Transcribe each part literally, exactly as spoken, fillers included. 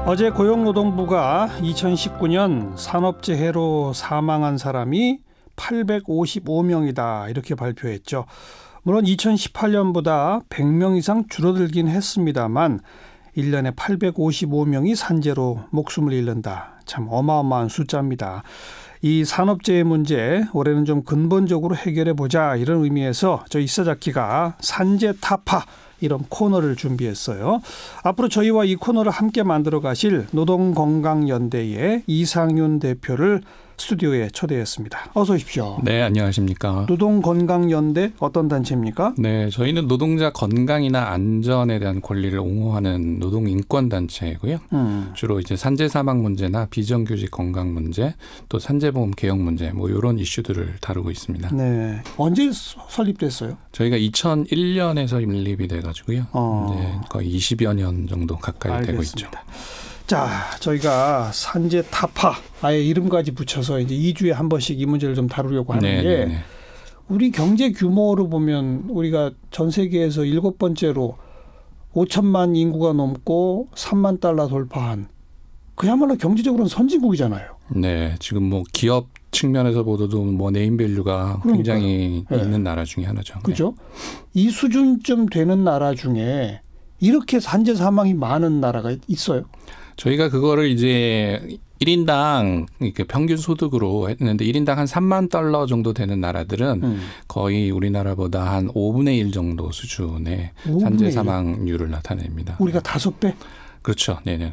어제 고용노동부가 이천십구 년 산업재해로 사망한 사람이 팔백오십오 명이다 이렇게 발표했죠. 물론 이천십팔 년보다 백 명 이상 줄어들긴 했습니다만 일 년에 팔백오십오 명이 산재로 목숨을 잃는다. 참 어마어마한 숫자입니다. 이 산업재해 문제 올해는 좀 근본적으로 해결해 보자 이런 의미에서 저희 이사자키가 산재 타파 이런 코너를 준비했어요. 앞으로 저희와 이 코너를 함께 만들어 가실 노동건강연대의 이상윤 대표를 스튜디오에 초대했습니다. 어서 오십시오. 네, 안녕하십니까. 노동건강연대 어떤 단체입니까? 네, 저희는 노동자 건강이나 안전에 대한 권리를 옹호하는 노동인권단체이고요. 음. 주로 이제 산재 사망 문제나 비정규직 건강 문제, 또 산재보험 개혁 문제, 뭐 이런 이슈들을 다루고 있습니다. 네, 언제 설립됐어요? 저희가 이천일 년에서 설립이 돼가지고요. 어. 이제 거의 이십여 년 정도 가까이 알겠습니다. 되고 있죠. 자, 저희가 산재 타파 아예 이름까지 붙여서 이제 이 주에 한 번씩 이 문제를 좀 다루려고 하는 게 네, 우리 경제 규모로 보면 우리가 전 세계에서 일곱 번째로 오천만 인구가 넘고 삼만 달러 돌파한 그야말로 경제적으로는 선진국이잖아요. 네, 지금 뭐 기업 측면에서 보더도 뭐 네임밸류가 굉장히 네. 있는 나라 중에 하나죠. 그렇죠. 네. 이 수준쯤 되는 나라 중에 이렇게 산재 사망이 많은 나라가 있어요? 저희가 그거를 이제 일 인당 이렇게 평균 소득으로 했는데 일 인당 한 삼만 달러 정도 되는 나라들은 음. 거의 우리나라보다 한 오분의 일 정도 수준의 산재 사망률을 나타냅니다. 우리가 다섯 배? 그렇죠. 네네. 네.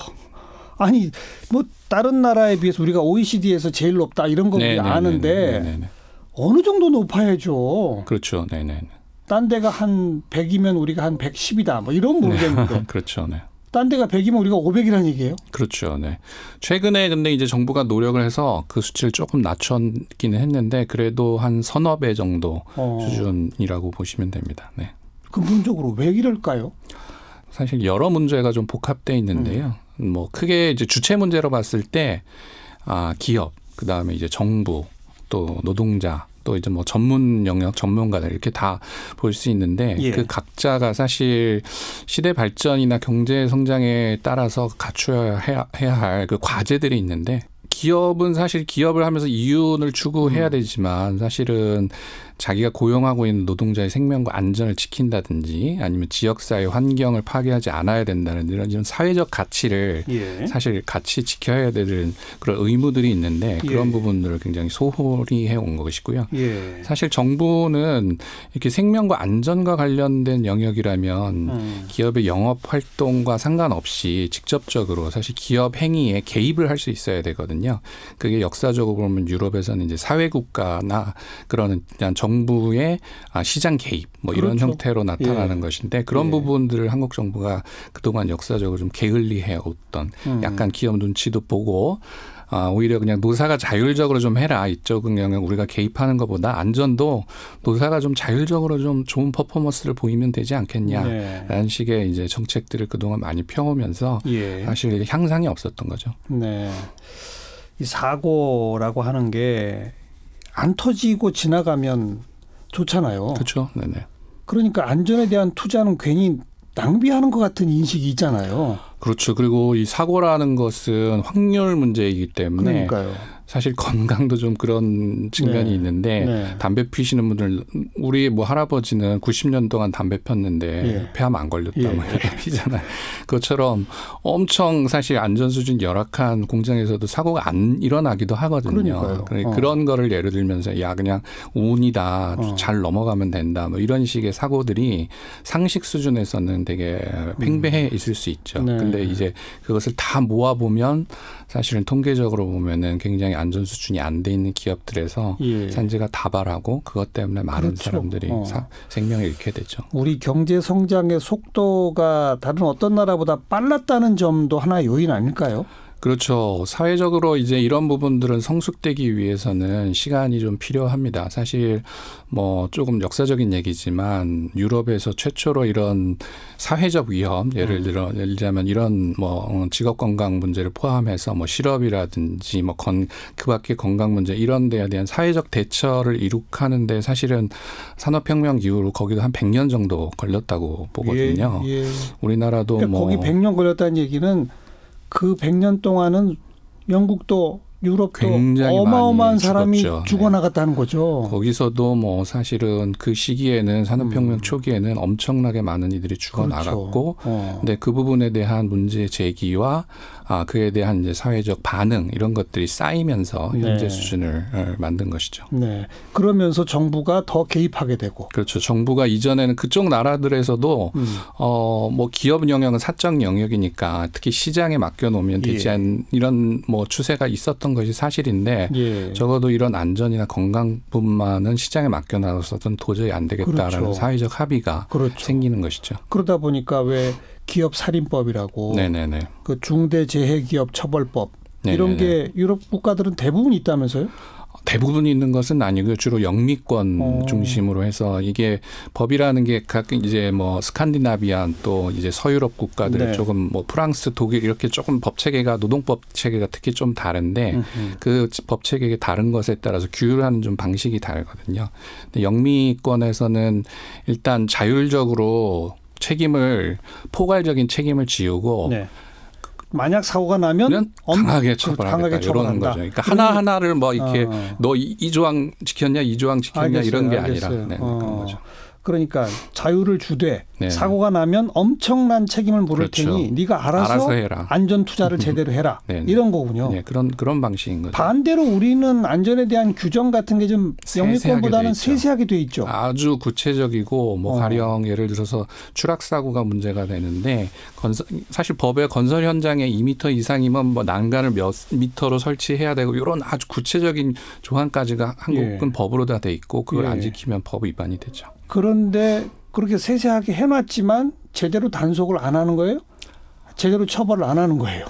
아니 뭐 다른 나라에 비해서 우리가 오이시디에서 제일 높다 이런 거 우리 아는데 네네네. 어느 정도 높아야죠. 그렇죠. 네네. 딴 데가 한 백이면 우리가 한 백십이다. 뭐 이런 모르겠는데. 그렇죠. 네. 딴 데가 백이면 우리가 오백이라는 얘기예요? 그렇죠. 네. 최근에 근데 이제 정부가 노력을 해서 그 수치를 조금 낮췄기는 했는데 그래도 한 서너 배 정도 어. 수준이라고 보시면 됩니다. 네. 근본적으로 왜 이럴까요? 사실 여러 문제가 좀 복합되어 있는데요. 음. 뭐 크게 이제 주체 문제로 봤을 때 아, 기업, 그 다음에 이제 정부, 또 노동자, 또 이제 뭐 전문 영역 전문가들 이렇게 다 볼 수 있는데 예. 그 각자가 사실 시대 발전이나 경제 성장에 따라서 갖춰야 해야, 해야 할 그 과제들이 있는데 기업은 사실 기업을 하면서 이윤을 추구해야 음. 되지만 사실은 자기가 고용하고 있는 노동자의 생명과 안전을 지킨다든지 아니면 지역사회 환경을 파괴하지 않아야 된다는 이런, 이런 사회적 가치를 예. 사실 같이 지켜야 되는 그런 의무들이 있는데 그런 예. 부분들을 굉장히 소홀히 해온 것이고요. 예. 사실 정부는 이렇게 생명과 안전과 관련된 영역이라면 음. 기업의 영업 활동과 상관없이 직접적으로 사실 기업 행위에 개입을 할 수 있어야 되거든요. 그게 역사적으로 보면 유럽에서는 이제 사회국가나 그런 그냥 정부의 시장 개입 뭐 이런 그렇죠. 형태로 나타나는 예. 것인데 그런 예. 부분들을 한국 정부가 그동안 역사적으로 좀 게을리해 왔던 음. 약간 기업 눈치도 보고 아, 오히려 그냥 노사가 자율적으로 좀 해라. 이쪽은 그냥 우리가 개입하는 것보다 안전도 노사가 좀 자율적으로 좀 좋은 퍼포먼스를 보이면 되지 않겠냐라는 네. 식의 이제 정책들을 그동안 많이 펴오면서 예. 사실 향상이 없었던 거죠. 네. 이 사고라고 하는 게 안 터지고 지나가면 좋잖아요. 그렇죠. 네네. 그러니까 안전에 대한 투자는 괜히 낭비하는 것 같은 인식이 있잖아요. 그렇죠. 그리고 이 사고라는 것은 확률 문제이기 때문에 그러니까요. 사실 건강도 좀 그런 측면이 네. 있는데 네. 담배 피시는 분들 우리 뭐 할아버지는 구십 년 동안 담배 폈는데 예. 폐암 안 걸렸다 예. 뭐 이렇게 피잖아요. 그것처럼 엄청 사실 안전 수준 열악한 공장에서도 사고가 안 일어나기도 하거든요. 그러니까요. 어. 그런 거를 예를 들면서 야 그냥 운이다 어. 잘 넘어가면 된다 뭐 이런 식의 사고들이 상식 수준에서는 되게 팽배해 있을 수 있죠. 네. 근데 이제 그것을 다 모아 보면 사실은 통계적으로 보면은 굉장히 안전 수준이 안 돼 있는 기업들에서 예. 산재가 다발하고 그것 때문에 많은 그렇죠. 사람들이 어. 사, 생명을 잃게 되죠. 우리 경제 성장의 속도가 다른 어떤 나라보다 빨랐다는 점도 하나의 요인 아닐까요? 그렇죠. 사회적으로 이제 이런 부분들은 성숙되기 위해서는 시간이 좀 필요합니다. 사실 뭐 조금 역사적인 얘기지만 유럽에서 최초로 이런 사회적 위험, 예를 들어 예를 들자면 이런 뭐 직업 건강 문제를 포함해서 뭐 실업이라든지 뭐 건 그밖에 건강 문제 이런 데에 대한 사회적 대처를 이룩하는데 사실은 산업혁명 이후로 거기도 한 백 년 정도 걸렸다고 보거든요. 예, 예. 우리나라도 그러니까 뭐 거기 백 년 걸렸다는 얘기는 그 백 년 동안은 영국도 유럽도 굉장히 어마어마한 많이 사람이 죽었죠. 죽어나갔다는 거죠. 거기서도 뭐 사실은 그 시기에는 산업혁명 음. 초기에는 엄청나게 많은 이들이 죽어나갔고, 그렇죠. 어. 근데 그 부분에 대한 문제 제기와 아, 그에 대한 이제 사회적 반응 이런 것들이 쌓이면서 현재 네. 수준을 만든 것이죠. 네. 그러면서 정부가 더 개입하게 되고. 그렇죠. 정부가 이전에는 그쪽 나라들에서도 음. 어, 뭐 기업 영역은 사적 영역이니까 특히 시장에 맡겨놓으면 되지 예. 않는 이런 뭐 추세가 있었던 것이 사실인데 예. 적어도 이런 안전이나 건강뿐만은 시장에 맡겨놔서는 도저히 안 되겠다라는 그렇죠. 사회적 합의가 그렇죠. 생기는 것이죠. 그러다 보니까 왜 기업 살인법이라고 네네네. 그 중대재해기업 처벌법 이런 네네네. 게 유럽 국가들은 대부분 있다면서요? 대부분 있는 것은 아니고요. 주로 영미권 어. 중심으로 해서 이게 법이라는 게 각 이제 뭐 스칸디나비안 또 이제 서유럽 국가들 네. 조금 뭐 프랑스, 독일 이렇게 조금 법 체계가 노동법 체계가 특히 좀 다른데 음흠. 그 법 체계가 다른 것에 따라서 규율하는 좀 방식이 다르거든요. 근데 영미권에서는 일단 자율적으로 책임을 포괄적인 책임을 지우고 네. 만약 사고가 나면 엄- 강하게 그 처벌하겠다 강하게 이런 처벌한다. 거죠. 그러니까 하나 하나를 뭐 이렇게 어. 너 이 조항 지켰냐, 이 조항 지켰냐 알겠어요, 이런 게 알겠어요. 아니라 네, 어. 그런 거죠. 그러니까 자유를 주되 네. 사고가 나면 엄청난 책임을 물을 그렇죠. 테니 네가 알아서, 알아서 해라. 안전 투자를 제대로 해라. 네, 네. 이런 거군요. 네, 그런 그런 방식인 거죠. 반대로 우리는 안전에 대한 규정 같은 게 좀 영미권보다는 세세하게 돼 있죠. 세세하게 돼 있죠. 아주 구체적이고 뭐 어. 가령 예를 들어서 추락 사고가 문제가 되는데 건설, 사실 법에 건설 현장에 이 미터 이상이면 뭐 난간을 몇 미터로 설치해야 되고 이런 아주 구체적인 조항까지가 한국은 예. 법으로 다 돼 있고 그걸 예. 안 지키면 법 위반이 되죠. 그런데 그렇게 세세하게 해놨지만 제대로 단속을 안 하는 거예요? 제대로 처벌을 안 하는 거예요?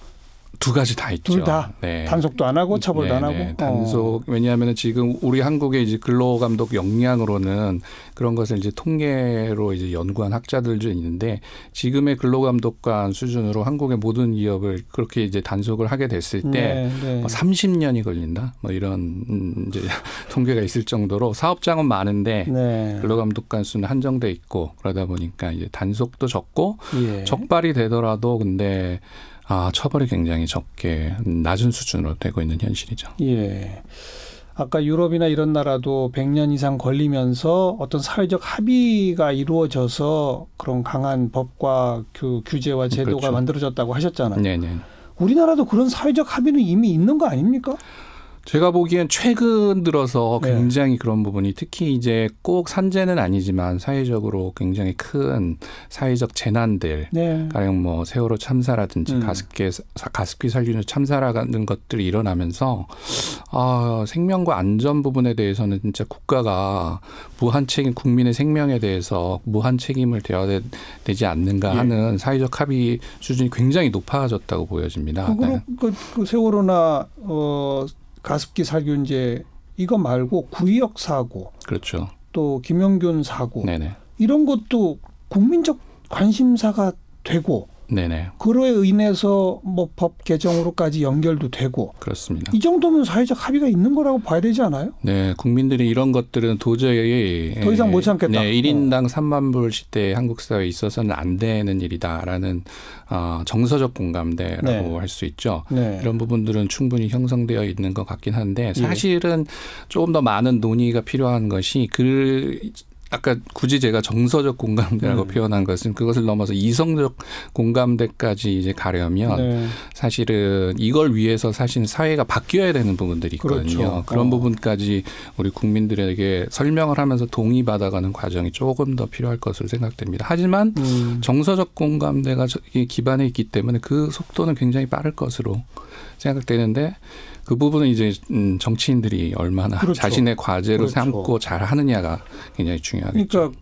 두 가지 다 있죠. 둘 다 네. 단속도 안 하고 처벌도 안 네네. 하고. 단속 왜냐하면 지금 우리 한국의 이제 근로감독 역량으로는 그런 것을 이제 통계로 이제 연구한 학자들도 있는데 지금의 근로감독관 수준으로 한국의 모든 기업을 그렇게 이제 단속을 하게 됐을 때 네, 네. 뭐 삼십 년이 걸린다. 뭐 이런 음, 이제 통계가 있을 정도로 사업장은 많은데 네. 근로감독관 수는 한정돼 있고 그러다 보니까 이제 단속도 적고 예. 적발이 되더라도 근데 아, 처벌이 굉장히 적게 낮은 수준으로 되고 있는 현실이죠. 예. 아까 유럽이나 이런 나라도 백 년 이상 걸리면서 어떤 사회적 합의가 이루어져서 그런 강한 법과 그 규제와 제도가 그렇죠. 만들어졌다고 하셨잖아요. 네네. 우리나라도 그런 사회적 합의는 이미 있는 거 아닙니까? 제가 보기엔 최근 들어서 네. 굉장히 그런 부분이 특히 이제 꼭 산재는 아니지만 사회적으로 굉장히 큰 사회적 재난들 네. 가령 뭐 세월호 참사라든지 음. 가습기 가습기 살균 참사라는 것들이 일어나면서 아, 생명과 안전 부분에 대해서는 진짜 국가가 무한 책임 국민의 생명에 대해서 무한 책임을 져야 되지 않는가 예. 하는 사회적 합의 수준이 굉장히 높아졌다고 보여집니다. 그거로 네. 그, 그 세월호나 어, 가습기 살균제 이거 말고 구의역 사고 그렇죠. 또 김용균 사고 네네. 이런 것도 국민적 관심사가 되고 네네. 그로 인해서 뭐 법 개정으로까지 연결도 되고 그렇습니다. 이 정도면 사회적 합의가 있는 거라고 봐야 되지 않아요? 네, 국민들이 이런 것들은 도저히 더 이상 못 참겠다. 네, 일 인당 삼만 불 시대에 한국 사회에 있어서는 안 되는 일이다라는 어, 정서적 공감대라고 네. 할 수 있죠. 네. 이런 부분들은 충분히 형성되어 있는 것 같긴 한데 사실은 조금 더 많은 논의가 필요한 것이 그 아까 굳이 제가 정서적 공감대라고 음. 표현한 것은 그것을 넘어서 이성적 공감대까지 이제 가려면 네. 사실은 이걸 위해서 사실 사회가 바뀌어야 되는 부분들이 있거든요. 그렇죠. 그런 어. 부분까지 우리 국민들에게 설명을 하면서 동의받아가는 과정이 조금 더 필요할 것으로 생각됩니다. 하지만 음. 정서적 공감대가 기반에 있기 때문에 그 속도는 굉장히 빠를 것으로 생각되는데 그 부분은 이제 정치인들이 얼마나 그렇죠. 자신의 과제로 그렇죠. 삼고 잘 하느냐가 굉장히 중요하겠죠. 그러니까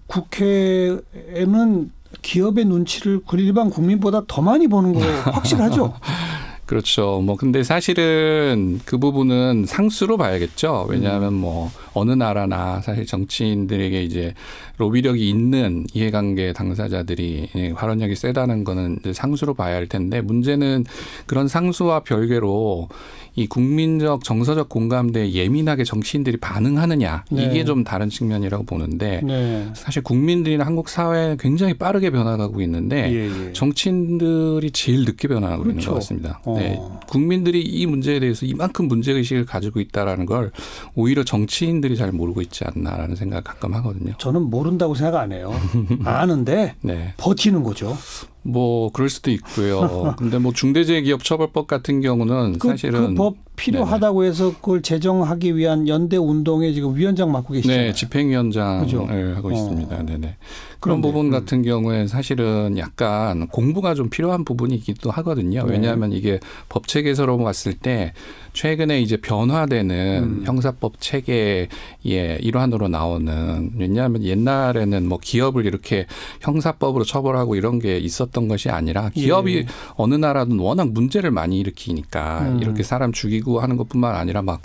국회에는 기업의 눈치를 그 일반 국민보다 더 많이 보는 거 확실하죠. 그렇죠. 뭐 근데 사실은 그 부분은 상수로 봐야겠죠. 왜냐하면 뭐 어느 나라나 사실 정치인들에게 이제 로비력이 있는 이해관계 당사자들이 발언력이 세다는 거는 이제 상수로 봐야 할 텐데 문제는 그런 상수와 별개로 이 국민적 정서적 공감대에 예민하게 정치인들이 반응하느냐 네. 이게 좀 다른 측면이라고 보는데 네. 사실 국민들이나 한국 사회는 굉장히 빠르게 변화가고 있는데 예, 예. 정치인들이 제일 늦게 변화하고 그렇죠. 있는 것 같습니다. 어. 네. 국민들이 이 문제에 대해서 이만큼 문제의식을 가지고 있다라는 걸 오히려 정치인들이 잘 모르고 있지 않나라는 생각을 가끔 하거든요. 저는 모른다고 생각 안 해요. 아는데 네. 버티는 거죠. 뭐 그럴 수도 있고요. 근데 뭐 중대재해기업처벌법 같은 경우는 그, 사실은 그 법 필요하다고 네네. 해서 그걸 제정하기 위한 연대 운동에 지금 위원장 맡고 계시잖아요. 네, 집행위원장을 그죠? 하고 어. 있습니다. 네네. 그런 그런데, 부분 음. 같은 경우에 사실은 약간 공부가 좀 필요한 부분이기도 하거든요. 네. 왜냐하면 이게 법 체계에서 봤을 때 최근에 이제 변화되는 음. 형사법 체계의 일환으로 나오는 왜냐하면 옛날에는 뭐 기업을 이렇게 형사법으로 처벌하고 이런 게 있었던 것이 아니라 기업이 예. 어느 나라든 워낙 문제를 많이 일으키니까 음. 이렇게 사람 죽이고 하는 것뿐만 아니라 막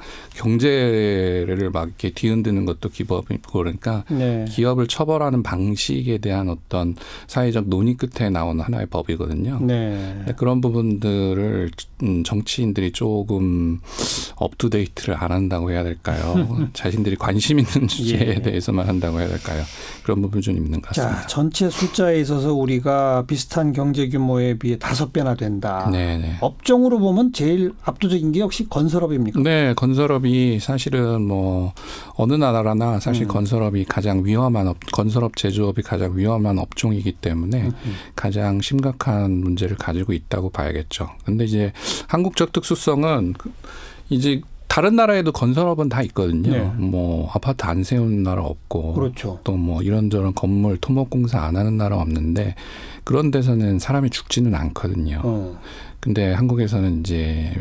경제를 막 이렇게 뒤흔드는 것도 기업이고 그러니까 네. 기업을 처벌하는 방식에 대한 어떤 사회적 논의 끝에 나온 하나의 법이거든요. 네. 그런 부분들을 정치인들이 조금 업투데이트를 안 한다고 해야 될까요? 자신들이 관심 있는 주제에 예. 대해서만 한다고 해야 될까요? 그런 부분이 좀 있는 것 같습니다. 자, 전체 숫자에 있어서 우리가 비슷한 경제 규모에 비해 다섯 배나 된다. 네네. 업종으로 보면 제일 압도적인 게 역시 건설업입니까? 네, 건설업이 사실은 뭐 어느 나라나 사실 음. 건설업이 가장 위험한 업, 건설업 제조업이 가장 위험한 업종이기 때문에 음. 가장 심각한 문제를 가지고 있다고 봐야겠죠. 근데 이제 한국적 특수성은 이제 다른 나라에도 건설업은 다 있거든요. 네. 뭐 아파트 안 세우는 나라 없고 그렇죠. 또 뭐 이런저런 건물 토목공사 안 하는 나라 없는데 그런 데서는 사람이 죽지는 않거든요. 어. 근데 한국에서는 이제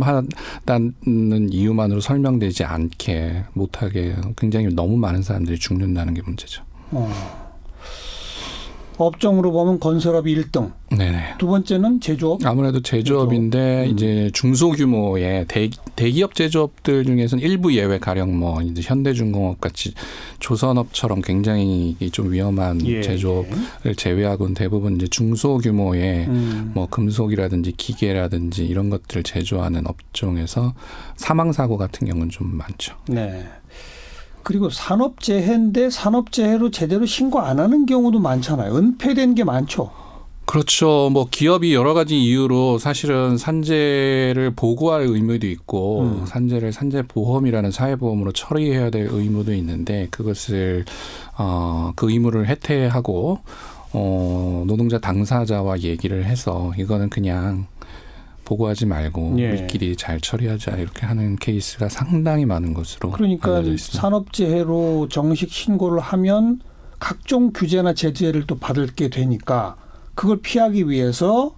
위험하다는 이유만으로 설명되지 않게 못하게 굉장히 너무 많은 사람들이 죽는다는 게 문제죠. 어. 업종으로 보면 건설업이 일 등. 네네. 두 번째는 제조업. 아무래도 제조업인데 제조업. 음. 이제 중소규모의 대, 대기업 제조업들 중에서는 일부 예외 가령 뭐 이제 현대중공업 같이 조선업처럼 굉장히 좀 위험한 예. 제조업을 제외하고는 대부분 이제 중소규모의 음. 뭐 금속이라든지 기계라든지 이런 것들을 제조하는 업종에서 사망 사고 같은 경우는 좀 많죠. 네. 그리고 산업재해인데 산업재해로 제대로 신고 안 하는 경우도 많잖아요. 은폐된 게 많죠. 그렇죠. 뭐 기업이 여러 가지 이유로 사실은 산재를 보고할 의무도 있고 음. 산재를 산재보험이라는 사회보험으로 처리해야 될 의무도 있는데 그것을 어, 그 의무를 해태하고 어, 노동자 당사자와 얘기를 해서 이거는 그냥 보고하지 말고 예. 우리끼리 잘 처리하자 이렇게 하는 케이스가 상당히 많은 것으로 그러니까 알려져 있습니다. 산업재해로 정식 신고를 하면 각종 규제나 제재를 또 받게 되니까 그걸 피하기 위해서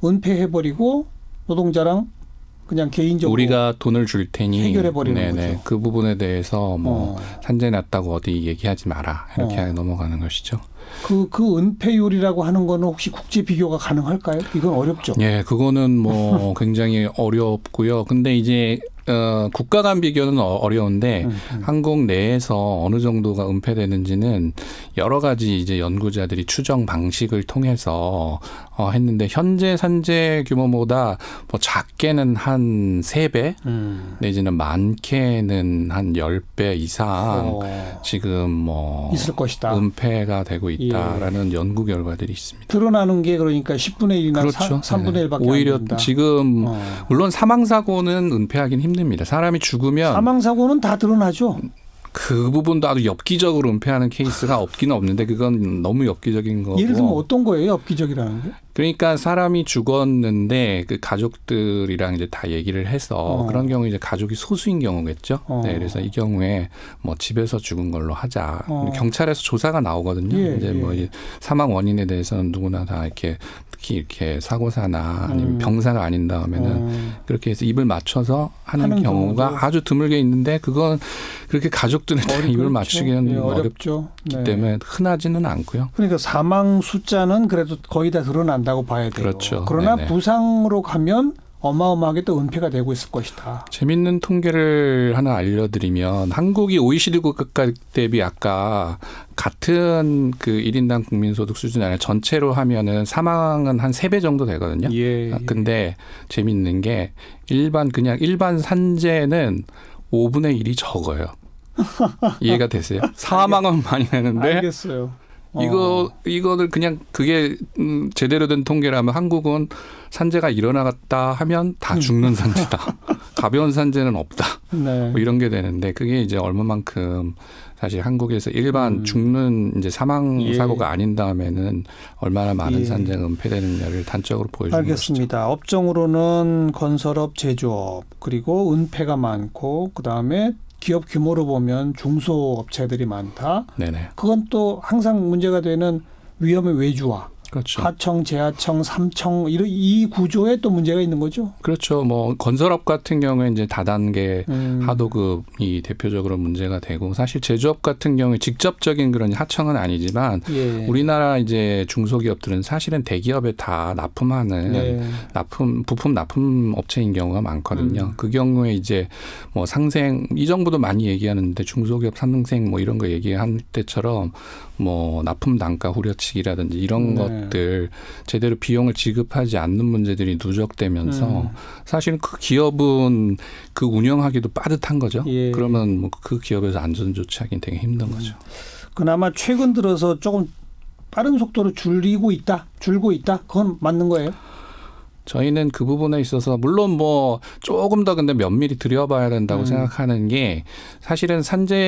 은폐해버리고 노동자랑 그냥 개인적으로 우리가 돈을 줄 테니 해결해버리는 네네. 거죠. 그 부분에 대해서 뭐 어. 산재 났다고 어디 얘기하지 마라 이렇게 어. 넘어가는 것이죠. 그, 그 은폐율이라고 하는 거는 혹시 국제 비교가 가능할까요? 이건 어렵죠. 예, 그거는 뭐 굉장히 어렵고요. 근데 이제 어, 국가 간 비교는 어려운데 음, 음. 한국 내에서 어느 정도가 은폐되는지는 여러 가지 이제 연구자들이 추정 방식을 통해서 어, 했는데 현재 산재 규모보다 뭐 작게는 한 세 배 음. 내지는 많게는 한 십 배 이상 어, 지금 뭐 있을 것이다. 은폐가 되고 있다라는 예. 연구 결과들이 있습니다. 드러나는 게 그러니까 십분의 일이나 그렇죠. 삼분의 일밖에 오히려 안 된다. 지금 어. 물론 사망 사고는 은폐하기는 힘듭니다. 사람이 죽으면 사망 사고는 다 드러나죠. 그 부분도 아주 엽기적으로 은폐하는 케이스가 없기는 없는데 그건 너무 엽기적인 거고. 예를 들면 어떤 거예요? 엽기적이라는 게? 그러니까 사람이 죽었는데 그 가족들이랑 이제 다 얘기를 해서 어. 그런 경우 이제 가족이 소수인 경우겠죠. 어. 네, 그래서 이 경우에 뭐 집에서 죽은 걸로 하자. 어. 경찰에서 조사가 나오거든요. 예, 이제 예. 뭐 사망 원인에 대해서는 누구나 다 이렇게 특히 이렇게 사고사나 아니면 음. 병사가 아닌 다음에는 어. 그렇게 해서 입을 맞춰서 하는, 하는 경우가 경우도. 아주 드물게 있는데 그건 그렇게 가족들은 다 입을 그렇죠. 맞추기는 예, 어렵기 어렵죠. 네. 때문에 흔하지는 않고요. 그러니까 사망 숫자는 그래도 거의 다 드러난다고 봐야 돼요. 그렇죠. 그러나 네네. 부상으로 가면 어마어마하게 또 은폐가 되고 있을 것이다. 재밌는 통계를 하나 알려드리면 한국이 오이시디 국가 대비 아까 같은 그 일 인당 국민소득 수준 아니라 전체로 하면은 사망은 한 세 배 정도 되거든요. 예, 예. 근데 재밌는 게 일반 그냥 일반 산재는 오분의 일이 적어요. 이해가 되세요? 사망은 많이 되는데 알겠어요. 어. 이거 이거를 그냥 그게 음, 제대로 된 통계라면 한국은 산재가 일어나갔다 하면 다 죽는 산재다. 가벼운 산재는 없다. 네. 뭐 이런 게 되는데 그게 이제 얼마만큼 사실 한국에서 일반 음. 죽는 이제 사망 예. 사고가 아닌 다음에는 얼마나 많은 예. 산재가 은폐되느냐를 단적으로 보여주는 알겠습니다. 업종으로는 건설업, 제조업 그리고 은폐가 많고 그다음에 기업 규모로 보면 중소업체들이 많다. 것이죠. 네네. 그건 또 항상 문제가 되는 위험의 외주화. 그렇죠. 하청, 재하청, 삼청 이런 이 구조에 또 문제가 있는 거죠. 그렇죠. 뭐 건설업 같은 경우에 이제 다단계 음. 하도급이 대표적으로 문제가 되고 사실 제조업 같은 경우에 직접적인 그런 하청은 아니지만 예. 우리나라 이제 중소기업들은 사실은 대기업에 다 납품하는 네. 납품 부품 납품 업체인 경우가 많거든요. 음. 그 경우에 이제 뭐 상생 이 정부도 많이 얘기하는데 중소기업 상생 뭐 이런 거 얘기할 때처럼 뭐 납품 단가 후려치기라든지 이런 네. 것들 제대로 비용을 지급하지 않는 문제들이 누적되면서 음. 사실 그 기업은 그 운영하기도 빠듯한 거죠. 예. 그러면 뭐 그 기업에서 안전 조치하기는 되게 힘든 음. 거죠. 그나마 최근 들어서 조금 빠른 속도로 줄이고 있다, 줄고 있다. 그건 맞는 거예요? 저희는 그 부분에 있어서 물론 뭐 조금 더 근데 면밀히 들여봐야 된다고 음. 생각하는 게 사실은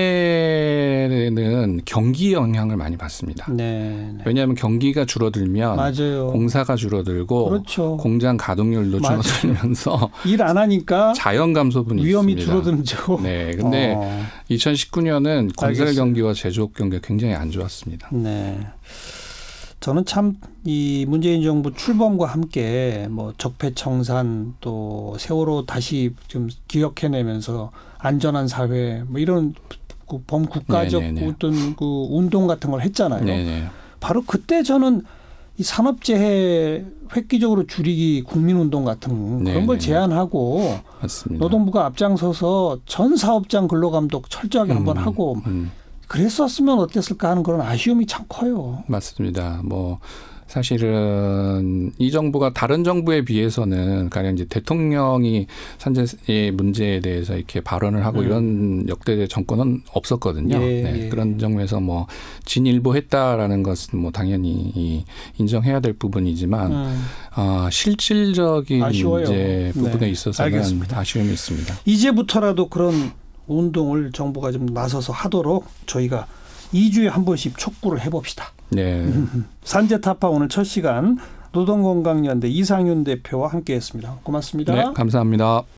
산재는 경기 영향을 많이 받습니다. 네. 네. 왜냐하면 경기가 줄어들면 맞아요. 공사가 줄어들고 그렇죠. 공장 가동률도 맞아요. 줄어들면서 일 안 하니까 자연 감소분이 위험이 있습니다. 줄어들죠. 네, 근데 어. 이천십구 년은 건설 알겠어요. 경기와 제조업 경기가 굉장히 안 좋았습니다. 네. 저는 참 이 문재인 정부 출범과 함께 뭐 적폐청산 또 세월호 다시 좀 기억해내면서 안전한 사회 뭐 이런 그 범국가적 네네네. 어떤 그 운동 같은 걸 했잖아요. 네네. 바로 그때 저는 이 산업재해 획기적으로 줄이기 국민운동 같은 그런 네네. 걸 제안하고 맞습니다. 노동부가 앞장서서 전 사업장 근로감독 철저하게 음, 한번 하고 음. 그랬었으면 어땠을까 하는 그런 아쉬움이 참 커요. 맞습니다. 뭐 사실은 이 정부가 다른 정부에 비해서는 가령 이제 대통령이 산재의 문제에 대해서 이렇게 발언을 하고 음. 이런 역대 정권은 없었거든요. 예, 네, 예. 그런 점에서 뭐 진일보했다라는 것은 뭐 당연히 인정해야 될 부분이지만 음. 아, 실질적인 아쉬워요. 이제 부분에 네, 있어서는 알겠습니다. 아쉬움이 있습니다. 이제부터라도 그런 운동을 정부가 좀 나서서 하도록 저희가 이 주에 한 번씩 촉구를 해봅시다. 네. 산재타파 오늘 첫 시간 노동건강연대 이상윤 대표와 함께했습니다. 고맙습니다. 네, 감사합니다.